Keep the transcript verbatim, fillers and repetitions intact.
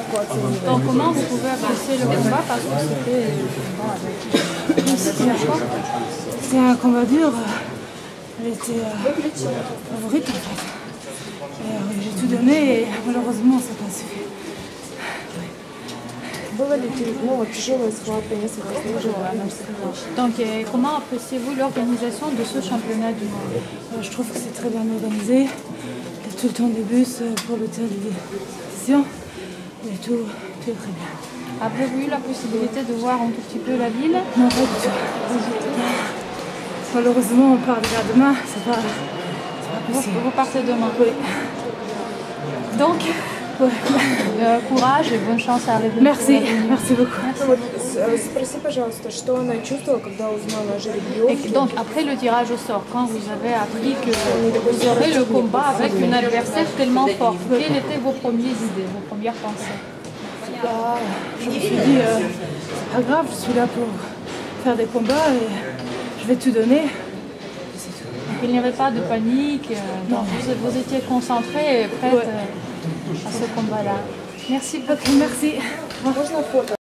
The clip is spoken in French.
Donc comment vous pouvez apprécier le combat parce que c'était C'était un, c'était un combat dur. Elle était euh, favorite en fait. Et, euh, j'ai tout donné et malheureusement ça n'a pas suffi. Donc euh, comment appréciez-vous l'organisation de ce championnat du monde? Euh, je trouve que c'est très bien organisé. Il y a tout le temps des bus pour le terrain des décisions. Et tout, tout est très bien. Avez-vous eu la possibilité de voir un tout petit peu la ville? Non, pas du tout. Malheureusement, on part déjà demain. C'est pas, c'est pas possible. Vous, vous partez demain? Oui. Donc, ouais. euh, courage et bonne chance à l'arrivée. Merci, merci beaucoup. Et donc, après le tirage au sort, quand vous avez appris que vous aurez le combat avec une adversaire tellement forte, quelles étaient vos premières idées, vos premières pensées? Bah, je me suis dit, euh, c'est pas grave, je suis là pour faire des combats et je vais tout donner. Donc, il n'y avait pas de panique, euh, donc vous, vous étiez concentré et prête Ouais. euh, à ce combat-là. Merci beaucoup. Ok, merci.